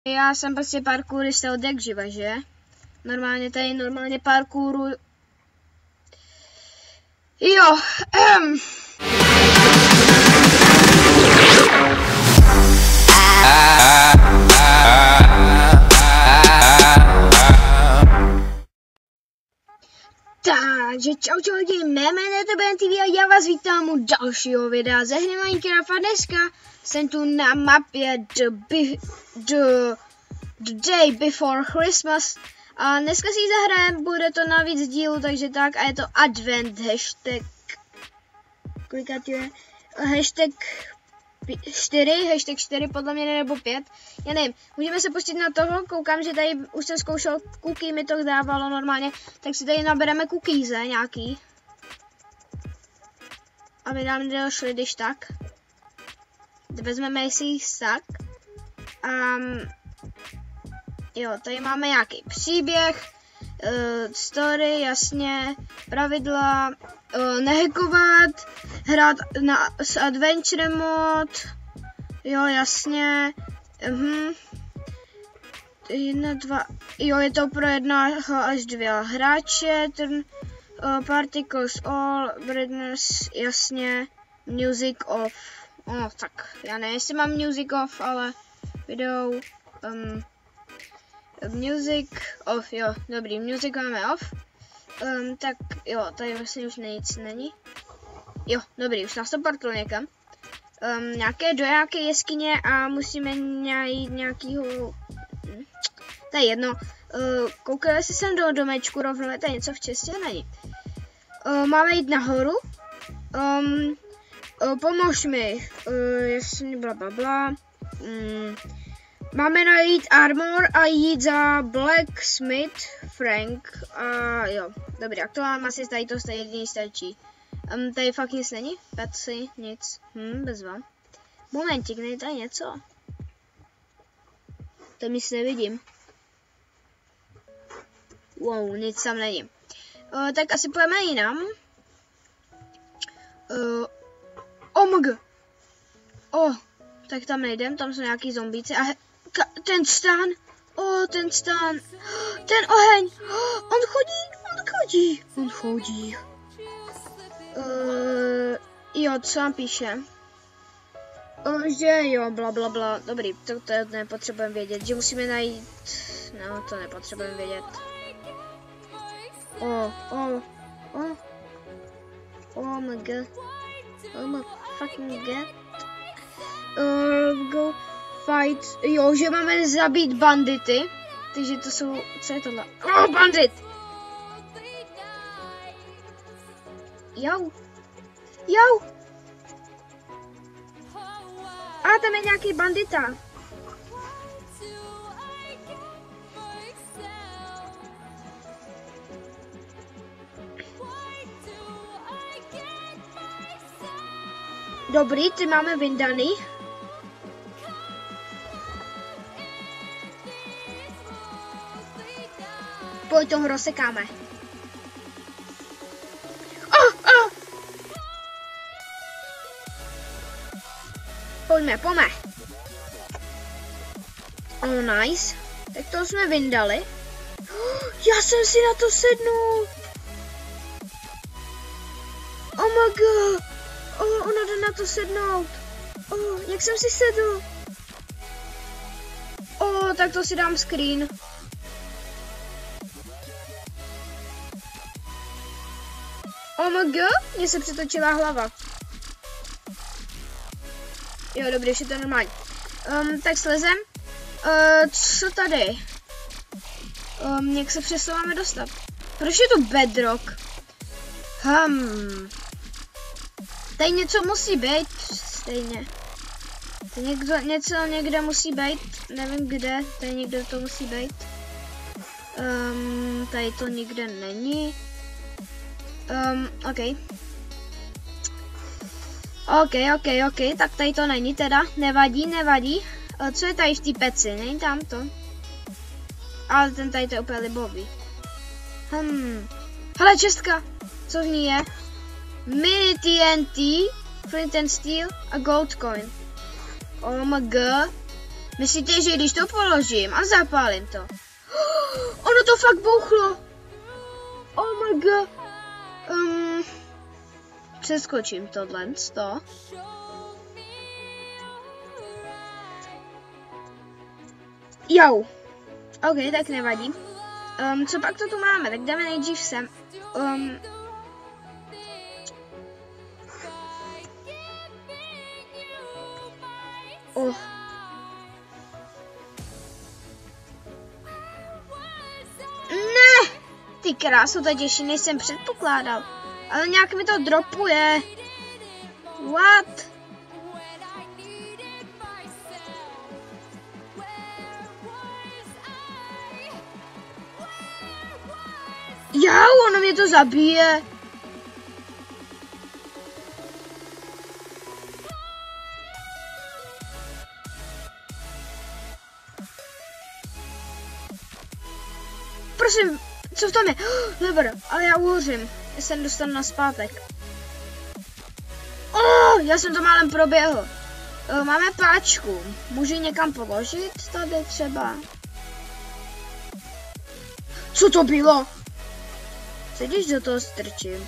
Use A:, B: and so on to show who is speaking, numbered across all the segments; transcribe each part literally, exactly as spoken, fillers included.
A: Já jsem prostě parkourista od jak živa, že? Normálně tady normálně parkouru. Jo, ehm. Takže čau čau lidi, mé jméno je T B T V a já vás vítám u dalšího videa ze hry Minecraft a dneska jsem tu na mapě the, be, the, the Day Before Christmas a dneska si ji zahrajem, bude to na víc dílů, takže tak a je to advent hashtag, kolikat je, hashtag čtyři, hashtag čtyři podle mě nebo pět, já nevím, můžeme se pustit na toho, koukám, že tady už jsem zkoušel cookie, mi to dávalo normálně, tak si tady nabereme cookiese nějaký. Aby nám nedošli, když tak. Vezmeme si jich tak. Um, jo, tady máme nějaký příběh, uh, story, jasně, pravidla, uh, nehackovat, hrát na, s adventure mod, jo, jasně, uh-huh. jedna, dva, jo, je to pro jednoho až dvě hráče, turn, uh, particles all, brightness, jasně, music off, no tak, já nevím, jestli mám music off, ale video, um, music off, jo, dobrý, music máme off, um, tak jo, tady vlastně už nic není, jo, dobrý, už nás to portlo někam, um, nějaké do nějaké jeskyně a musíme najít nějakýho, to je jedno, uh, koukali si sem do domečku rovnou, to je něco v čestě, není, uh, máme jít nahoru, um, uh, pomož mi, uh, jasně, bla bla bla, um, máme najít armor a jít za Blacksmith Frank a jo, dobrý, jak to mám asi tady to jediný stačí. Um, tady fakt nic není, peci, nic, hm, bezva. Momentík, není tady něco? To nic nevidím. Wow, nic tam není. Uh, tak asi půjdeme jinam. Uh, omg. Oh, tak tam nejdem, tam jsou nějaký zombíci a ten stán, oh, ten stán, ten oheň, oh, on chodí, on chodí, on chodí. Uh, jo, co nám píše? Uh, že jo, bla bla bla, dobrý, to, to nepotřebujeme vědět, že musíme najít, no to nepotřebujeme vědět. Oh, oh, oh, oh my god, oh my fucking god. Uh, go fight, jo, že máme zabít bandity, takže to jsou, co je tohle? Oh, bandit! Jo, jo! A tam je nějaký bandita. Dobrý, ty máme vyndaný. Pojď, toho rozsekáme. Oh, oh. Pojďme, pojďme. Oh, nice. Tak to jsme vyndali. Oh, já jsem si na to sednul. Oh my god. Oh, ono jde na to sednout. Oh, jak jsem si sedl. Oh, tak to si dám screen. Oh my god, mně se přetočila hlava. Jo, dobrý, už je to normální. Um, tak slezem. Uh, co tady? Um, jak se přesto máme dostat? Proč je to bedrock? Hmm. Tady něco musí být, stejně. Tady někdo, něco někde musí být, nevím kde, tady někde to musí být. Um, tady to nikde není. Um, ok. Ok, ok, ok, tak tady to není teda, nevadí, nevadí. Uh, co je tady v té peci, není tam to? Ale ten tady to je úplně libový. Hmm. Hele, čestka, co v ní je? Mini T N T, Flint and Steel a Gold Coin. Oh my god. Myslíte, že když to položím a zapálím to? Ono to fakt bouchlo. Oh my god. Um, přeskočím tohle to. Jau. OK, tak nevadí. Um, co pak to tu máme? Tak jdeme nejdřív sem. Um, oh. Ne! Ty krásu, to je těžší, než jsem předpokládal. Ale nějak mi to dropuje. What? Jau, ono mě to zabije. Prosím, co v tom je? Oh, Lever, ale já uhořím. Já se dostanu na zpátek. Oh, já jsem to málem proběhl. Oh, máme páčku. Můžu ji někam položit? Tady třeba. Co to bylo? Co když do toho strčím?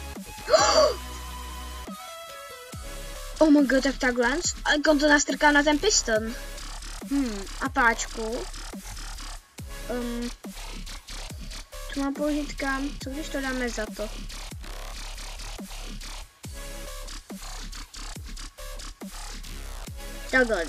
A: Oh my god, tak takhle. Ale on to nastrká na ten piston. Hmm, a páčku. Um, tu mám položit kam? Co když to dáme za to? Takhle.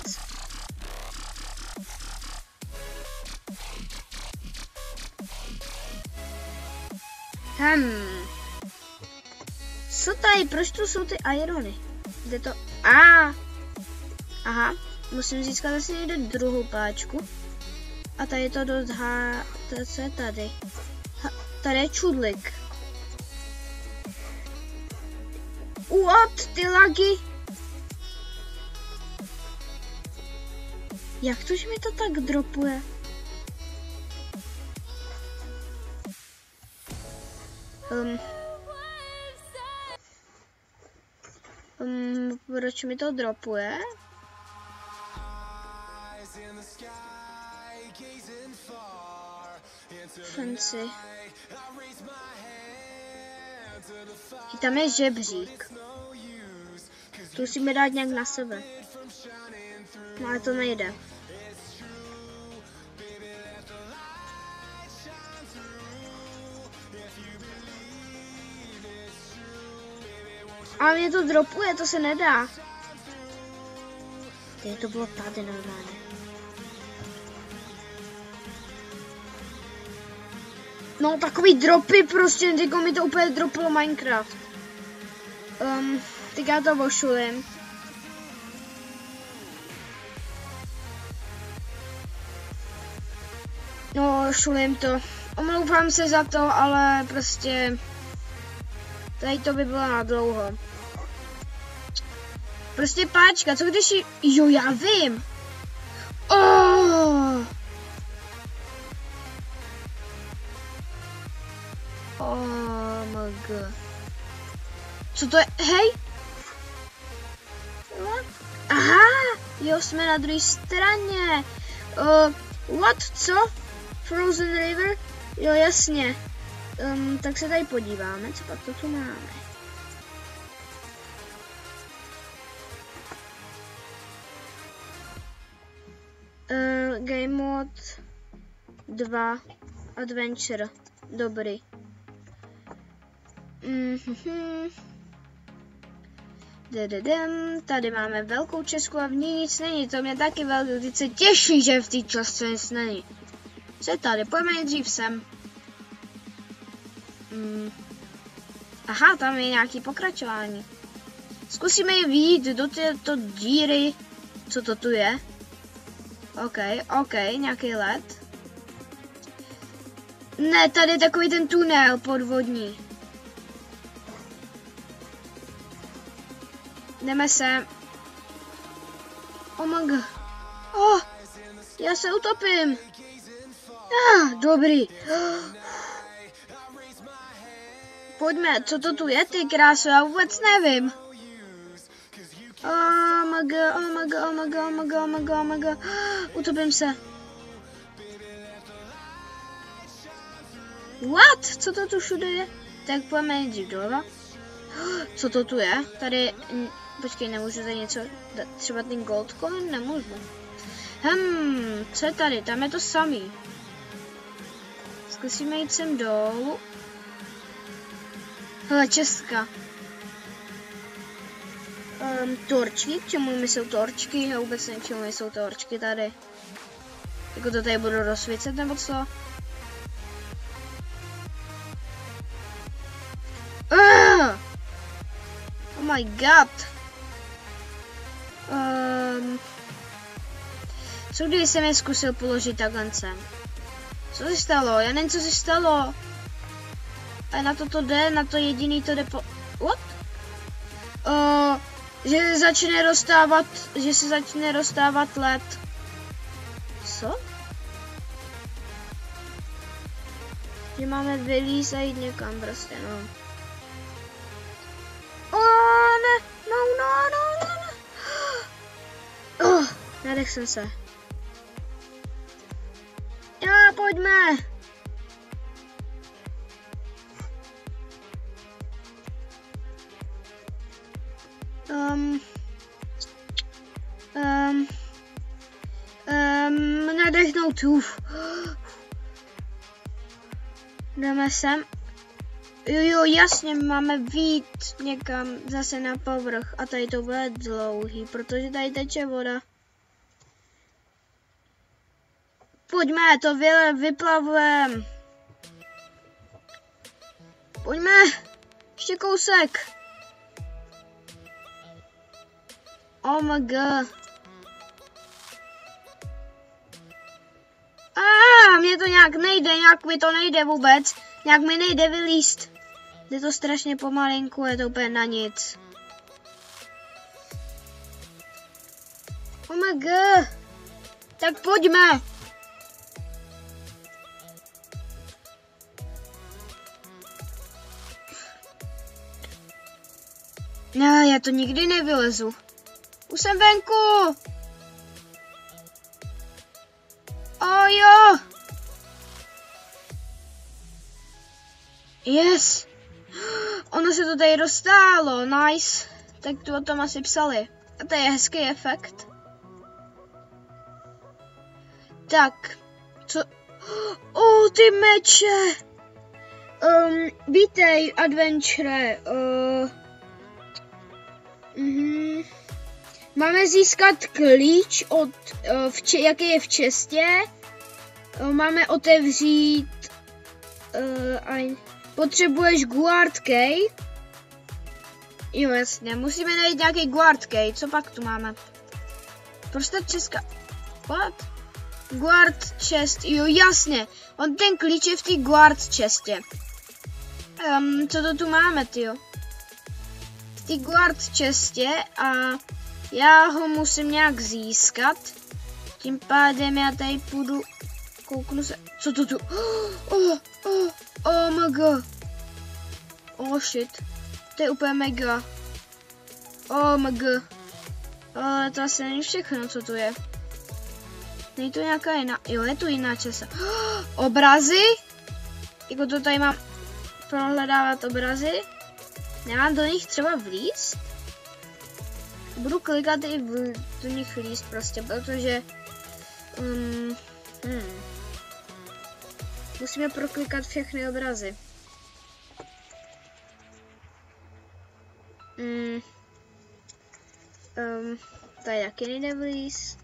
A: Hmm. Co tady? Proč tu jsou ty irony? Kde to? A. Ah. Aha. Musím získat asi někde druhou páčku. A tady to dost há... To, co je tady? Ha, tady je čudlik. What? Ty lagy? Jak to, že mi to tak dropuje? Um, um, proč mi to dropuje? Fancy. I tam je žebřík. To musíme dát nějak na sebe. No, ale to nejde. Ale mě to dropuje, to se nedá. Tady to bylo tady normálně. No takový dropy prostě, teďko mi to úplně dropilo Minecraft. Um, teď já to vošulím. No, šulím to. Omlouvám se za to, ale prostě... Tady to by bylo na dlouho. Prostě páčka, co když jí... Jo, já vím. Oh! Oh my god. Co to je? Hej! What? Aha! Jo, jsme na druhé straně. Uh, what? Co? Frozen River? Jo, jasně. Um, tak se tady podíváme, co pak to tu máme. Uh, Game Mode dva Adventure. Dobrý. Mm-hmm. Tady máme velkou česku a v ní nic není. To mě taky velice těší, že v té časce nic není. Co je tady? Pojďme nejdřív sem. Mm. Aha, tam je nějaký pokračování. Zkusíme ji vyjít do této díry. Co to tu je? OK, OK, nějaký led. Ne, tady je takový ten tunel podvodní. Jdeme se. Oh my god. Oh, já se utopím. Ah, dobrý. Pojďme, co to tu je, ty kráso, já vůbec nevím. Oh my god, oh my god, oh my god, oh my god, oh my god, oh my god. Utopím se. What? Co to tu všude je? Tak pojďme nejdřív doleva. Co to tu je? Tady, počkej, nemůžu tady něco, třeba ten gold coin? Nemůžu. Hmm, co je tady? Tam je to samý. Zkusíme jít sem dolů. Hele, Česka. Um, torčky, k čemu mi jsou torčky? A vůbec nevím, k čemu mi jsou torčky tady. Jako to tady budu rozsvícet, nebo co? Uh! Oh my god. Um, co když jsem je zkusil položit takhle sem? Co se stalo? Já nevím, co se stalo. A na to to jde, na to jediný to jde po... What? Uh, že začne rozstávat, že se začne rozstávat led. Co? Že máme vylíz a jít někam prostě, no. Oh, ne, no, no, no, no, no. Oh, nadech jsem se. Jo, pojďme. Um, um, um, nadechnout, uf. Jdeme sem. Jo, jo, jasně, máme vít někam zase na povrch a tady to bude dlouhý, protože tady teče voda. Pojďme, to vy, vyplavujeme. Pojďme, ještě kousek. Oh my god. Ah, mně to nějak nejde, nějak mi to nejde vůbec. Nějak mi nejde vylíst. Je to strašně pomalinku, je to úplně na nic. Oh my god. Tak pojďme. No, já to nikdy nevylezu. Už jsem venku. Oh jo. Yes. Ono se to tady roztálo, nice. Tak tu o tom asi psali. A to je hezký efekt. Tak, co? Oh, ty meče. Um, vítej, adventure. Uh, mm, máme získat klíč, od, uh, v če, jaký je v čestě. Uh, máme otevřít... Uh, aj, potřebuješ guard key. Jo, jasně, musíme najít nějaký guard key. Co pak tu máme? Prostě česká... What? Guard chest, jo, jasně. On ten klíč je v té guard chestě. Um, co to tu máme, tyjo? V té guard chestě a já ho musím nějak získat. Tím pádem já tady půjdu, kouknu se, co to tu? Oh, oh, oh my god. Oh shit. To je úplně mega. Oh my god. Ale to asi není všechno, co tu je. Není to nějaká jiná, jo, je tu jiná česa. Oh, obrazy? Jako to tady mám prohledávat obrazy. Nemám do nich třeba vlízt? Budu klikat i v, do nich líst prostě, protože um, hmm. musíme proklikat všechny obrazy. Mm. Um, tady taky nejde vlízt.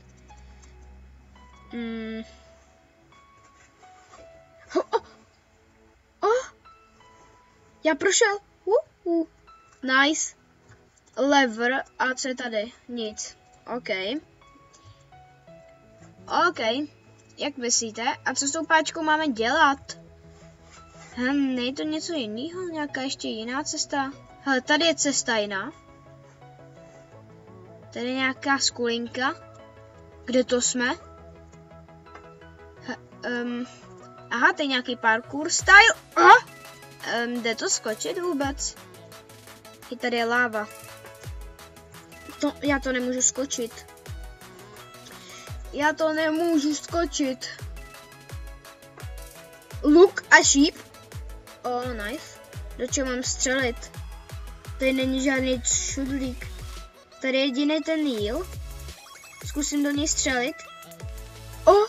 A: Mm. Oh, oh. Oh. Já prošel. Uh, uh. Nice. Lever. A co je tady? Nic. OK. OK. Jak myslíte? A co s tou páčkou máme dělat? Hm, nejde to něco jiného? Nějaká ještě jiná cesta? Hele, tady je cesta jiná. Tady je nějaká skulinka. Kde to jsme? He, um, aha, to je nějaký parkour style. Oh! Um, jde to skočit vůbec? I tady je láva. To, já to nemůžu skočit. Já to nemůžu skočit. Luk a šíp. Oh, nice. Do čeho mám střelit? Tady není žádný šudlík. Tady je jediný ten jíl. Zkusím do něj střelit. Oh!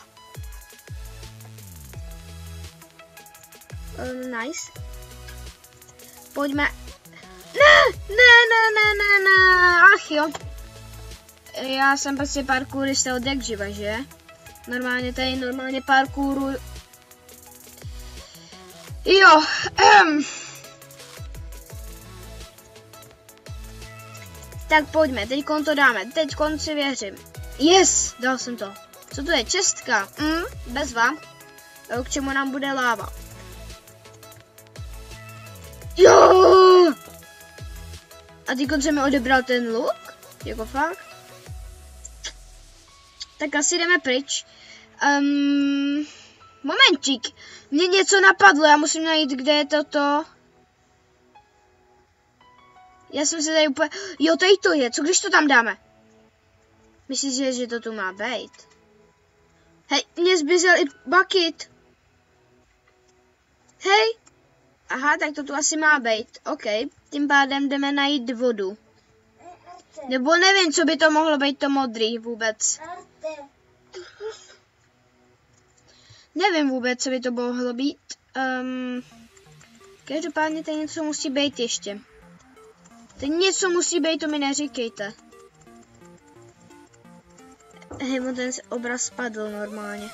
A: Um, nice. Pojďme. Ne, ne, ne, ne, ne, ne. Ach jo. Já jsem prostě parkourista od jak živa, že? Normálně tady, normálně parkouru. Jo. Um. Tak pojďme, teď to dáme, teď si věřím. Yes, dal jsem to. Co to je, čestka? Mm, bezva. K čemu nám bude láva? Jo! A teď se mi odebral ten luk? Jako fakt? Tak asi jdeme pryč. Um, momentík. Mně něco napadlo, já musím najít, kde je toto. Já jsem se tady úplně... Jo, tady to je. Co když to tam dáme? Myslíš, že, že to tu má být? Hej, mě zbyzel i bucket. Hej. Aha, tak to tu asi má být. OK. Tím pádem jdeme najít vodu. Nebo nevím, co by to mohlo být to modrý vůbec. Nevím vůbec, co by to mohlo být. Um, každopádně tady něco musí být ještě. Teď něco musí být, to mi neříkejte. Hej, on ten obraz spadl normálně.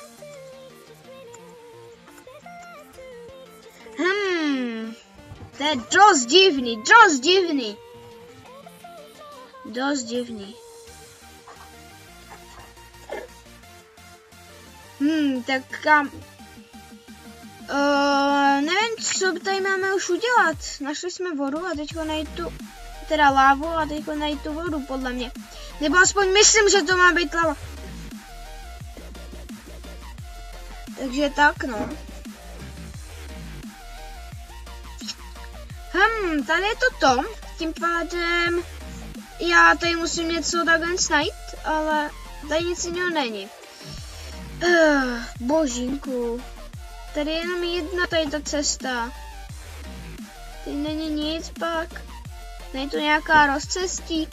A: Hmm, to je dost divný, dost divný. Dost divný. Hmm, tak kam... Uh, nevím, co tady máme už udělat. Našli jsme vodu a teďko najít tu... Teda lávu a teďko najít tu vodu, podle mě. Nebo aspoň myslím, že to má být lava. Takže tak, no. Hm, tady je to to. Tím pádem já tady musím něco takhle najít, ale tady nic jiného není. Uh, božínku. Tady je jenom jedna tady ta cesta. Tady není nic pak. Není tu nějaká rozcestí.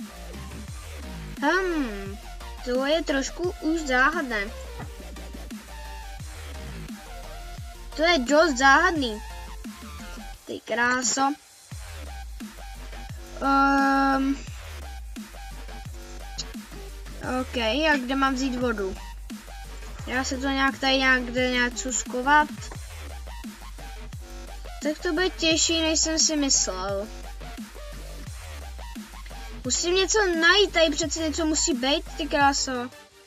A: Hmm, to je trošku už záhadné. To je dost záhadný. Ty kráso. Um, OK, a kde mám vzít vodu? Já se to nějak tady nějak kde něco skovat. Tak to bude těžší, než jsem si myslel. Musím něco najít, tady přece něco musí být, ty kráso.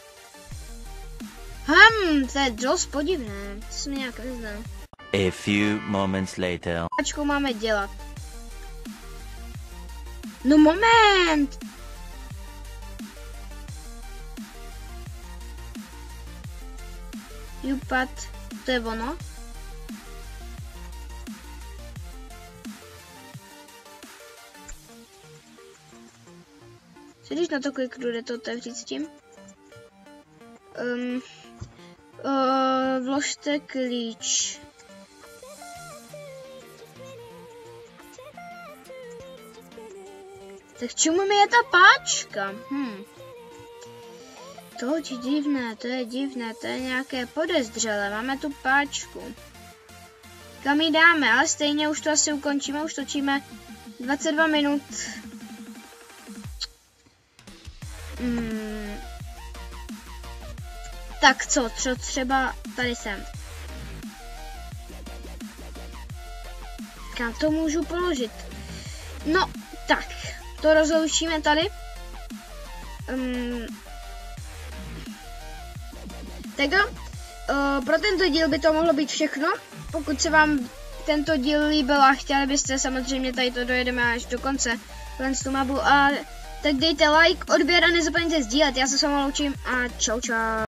A: Hm, to je dost podivné, to se mi nějak nezdá.
B: A few moments later.
A: Ačko máme dělat. No moment! Jupat, to je ono. Co když na to kliknu, jde to otevřít s tím? Um, uh, vložte klíč. Tak čemu mi je ta páčka? Hm. To je divné, to je divné, to je nějaké podezřelé. Máme tu páčku. Kam ji dáme, ale stejně už to asi ukončíme, už točíme dvacet dva minut. Hmm. Tak co, co třeba tady jsem. Kam to můžu položit? No, tak, to rozloučíme tady. Um, tak jo, uh, pro tento díl by to mohlo být všechno. Pokud se vám tento díl líbil a chtěli byste, samozřejmě tady to dojedeme až do konce. Tu mapu a tak dejte like, odběr a nezapomeňte sdílet. Já se s vámi loučím a čau čau.